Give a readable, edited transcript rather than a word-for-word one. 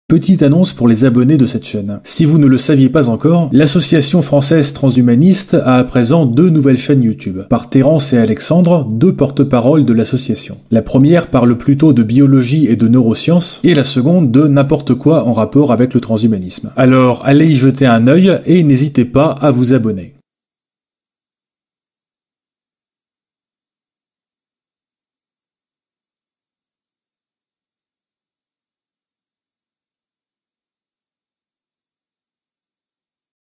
Petite annonce pour les abonnés de cette chaîne. Si vous ne le saviez pas encore, l'association française transhumaniste a à présent 2 nouvelles chaînes YouTube, par Terence et Alexandre, 2 porte-paroles de l'association. La première parle plutôt de biologie et de neurosciences, et la seconde de n'importe quoi en rapport avec le transhumanisme. Alors allez y jeter un œil et n'hésitez pas à vous abonner.